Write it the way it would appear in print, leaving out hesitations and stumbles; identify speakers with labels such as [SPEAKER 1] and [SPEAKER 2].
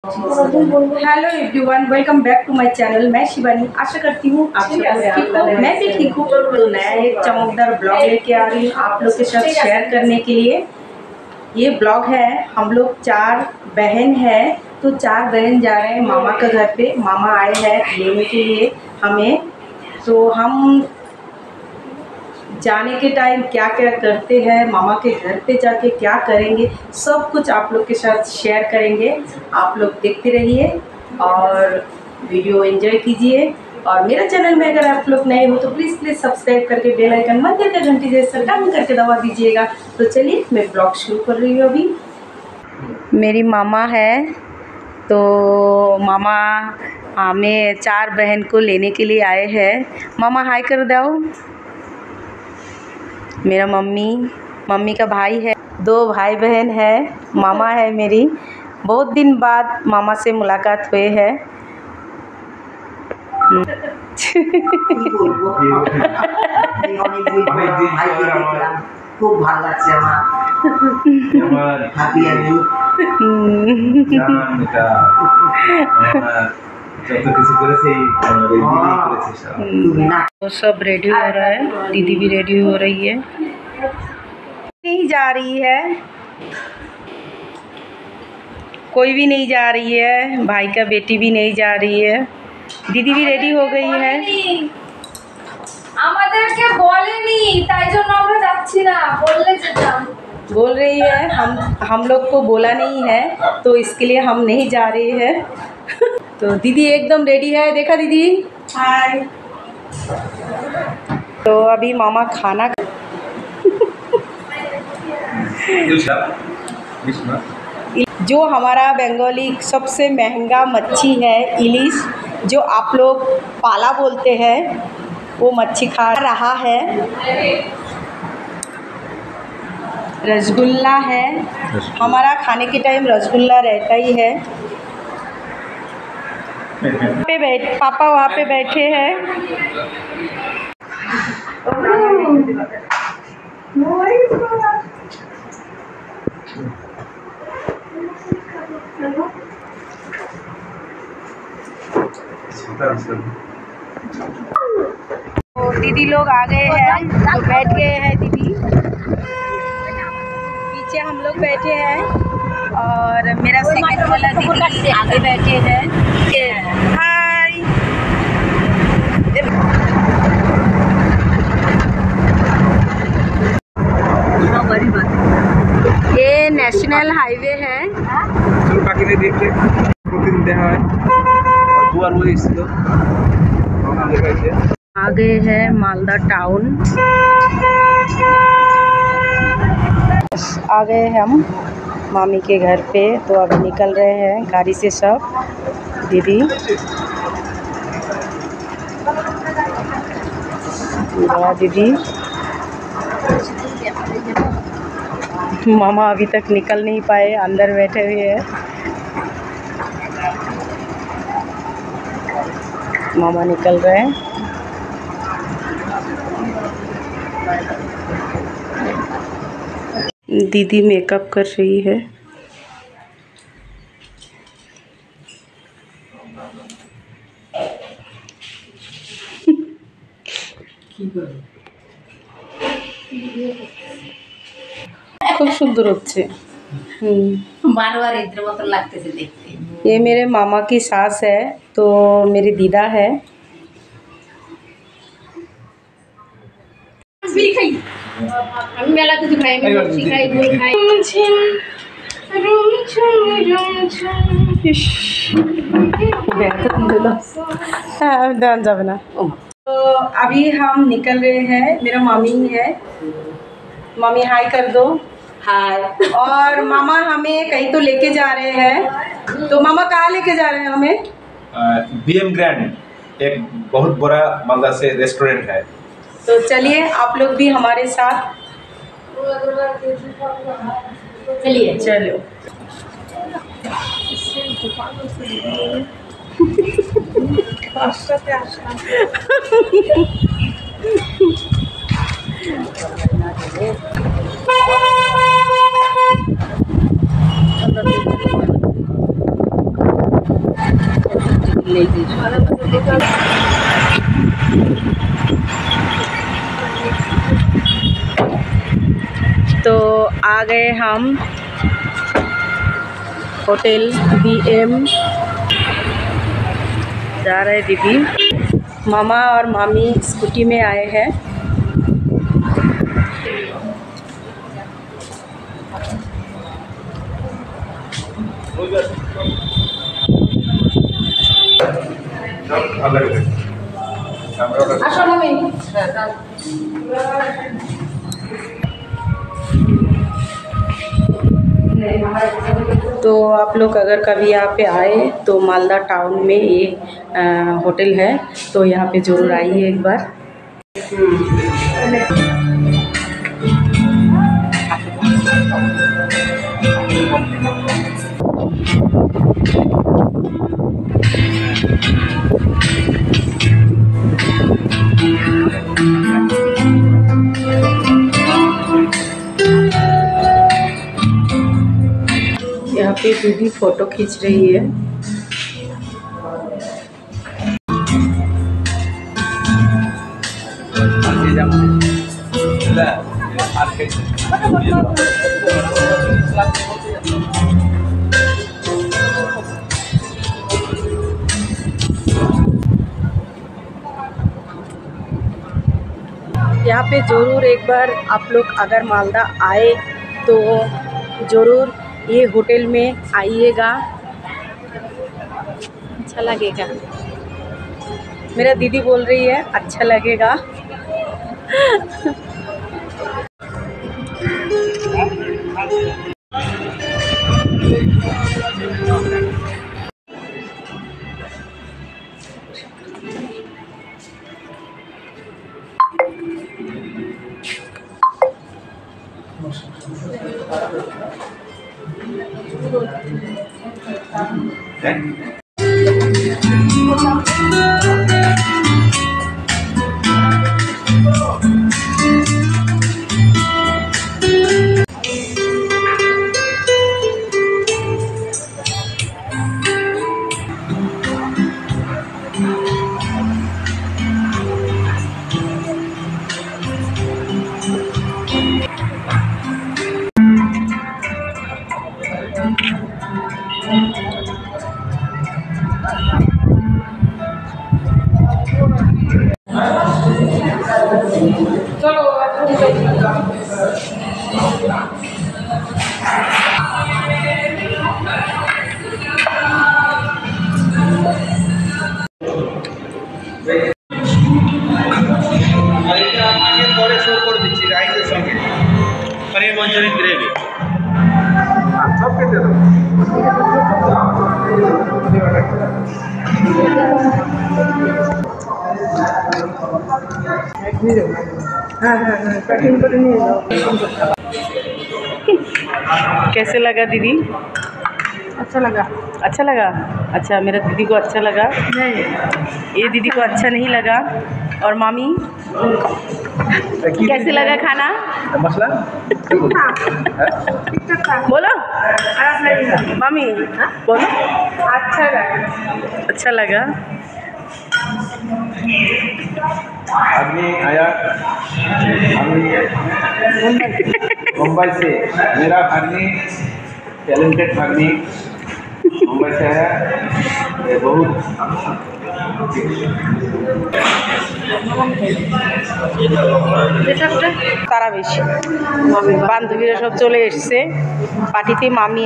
[SPEAKER 1] Hello everyone, welcome back to my channel. मैं शिवानी, आशा करती हूँ आप सब मैं भी ठीक हूँ। तो नया एक चमकदार ब्लॉग लेके आ रही हूँ आप लोग के साथ शेयर करने के लिए। ये ब्लॉग है, हम लोग 4 बहन हैं, तो 4 बहन जा रहे हैं मामा के घर पे। मामा आए हैं लेने के लिए हमें, तो हम जाने के टाइम क्या क्या करते हैं, मामा के घर पे जाके क्या करेंगे, सब कुछ आप लोग के साथ शेयर करेंगे। आप लोग देखते रहिए और वीडियो एंजॉय कीजिए। और मेरा चैनल में अगर आप लोग नए हो तो प्लीज़ सब्सक्राइब करके बेल आइकन मंदिर का घंटी जैसा टाइम करके दबा दीजिएगा। तो चलिए मैं ब्लॉग शुरू कर रही हूँ। अभी मेरी मामा है, तो मामा हमें 4 बहन को लेने के लिए आए हैं। मामा हाय कर दो। मेरा मम्मी का भाई है, 2 भाई बहन है, मामा है मेरी। बहुत दिन बाद मामा से मुलाकात हुए है।
[SPEAKER 2] खूब ভালো লাগছে আমার হ্যাপি আমি জান এটা আমার যত কিছু করেছে এই দিদি করেছে সব।
[SPEAKER 1] तो सब रेडी हो रहा है, दीदी भी रेडी हो रही है। नहीं जा रही है, कोई भी नहीं जा रही है, भाई का बेटी भी नहीं जा रही है, दीदी भी रेडी हो गई है।
[SPEAKER 3] আমাদেরকে বলেনি, তাই জন্য আমরা যাচ্ছি না, বললে যেতাম।
[SPEAKER 1] बोल रही है हम लोग को बोला नहीं है, तो इसके लिए हम नहीं जा रहे हैं। तो दीदी एकदम रेडी है, देखा दीदी हाय। तो अभी मामा खाना जो हमारा बंगाली सबसे महंगा मच्छी है इलिश, जो आप लोग पाला बोलते हैं, वो मच्छी खा रहा है। रसगुल्ला है, हमारा खाने के टाइम रसगुल्ला रहता ही है। पापा वहाँ पे बैठे हैं। तो दीदी लोग आ गए हैं, तो बैठ गए हैं दीदी, पीछे हम लोग बैठे हैं और मेरा सेकंड वाला दीदी आगे बैठे हैं। हाय, ये नेशनल हाईवे है। आ गए हैं मालदा टाउन, आ गए हम मामी के घर पे। तो अभी निकल रहे हैं गाड़ी से सब दीदी। दीदी मामा अभी तक निकल नहीं पाए, अंदर बैठे हुए हैं। मामा निकल रहे हैं। दीदी मेकअप कर रही है। खूब सुंदर होच्छे।
[SPEAKER 3] बार-बार इधर मत लगते से देखते।
[SPEAKER 1] ये मेरे मामा की सास है, तो मेरी दीदा है।
[SPEAKER 3] আমি মেলা কিছু খাই, আমি লস্যি খাই, দই খাই।
[SPEAKER 1] ध्यान जावे ना। तो अभी हम निकल रहे हैं, मेरा मामी है। मामी हाय कर दो। हाय। और मामा हमें कहीं तो लेके जा रहे हैं, तो मामा कहाँ लेके जा रहे हैं हमें?
[SPEAKER 2] बीएम ग्रैंड एक बहुत बड़ा मालदा से रेस्टोरेंट है।
[SPEAKER 1] तो चलिए आप लोग भी हमारे साथ
[SPEAKER 3] चलिए।
[SPEAKER 1] चलो। ले लीजिए। तो आ गए हम होटल BM। जा रहे दीदी, मामा और मामी स्कूटी में आए हैं। तो आप लोग अगर कभी यहाँ पे आए तो मालदा टाउन में ये होटल है, तो यहाँ पे ज़रूर आइए एक बार। यहाँ पे दीदी फ़ोटो खींच रही है। यहाँ पे ज़रूर एक बार आप लोग अगर मालदा आए तो ज़रूर ये होटल में आइएगा, अच्छा लगेगा। मेरा दीदी बोल रही है अच्छा लगेगा।
[SPEAKER 2] पनीर मंचूरियन ग्रेवी
[SPEAKER 1] कैसे लगा दीदी?
[SPEAKER 3] अच्छा लगा।
[SPEAKER 1] अच्छा लगा? अच्छा, मेरा दीदी को अच्छा लगा।
[SPEAKER 3] नहीं,
[SPEAKER 1] ये दीदी को अच्छा नहीं लगा। और मामी कैसे लगा खाना?
[SPEAKER 2] मसला
[SPEAKER 1] बोलो मामी, बोलो।
[SPEAKER 3] अच्छा लगा।
[SPEAKER 1] अच्छा लगा।
[SPEAKER 2] आदमी आया मुंबई से, मेरा भाग्नी टैलेंटेड भाग्नी मुंबई से आया। ये बहुत
[SPEAKER 1] তারা বেশি বান্ধবীরা সব চলে এসছে পার্টিতে। মামি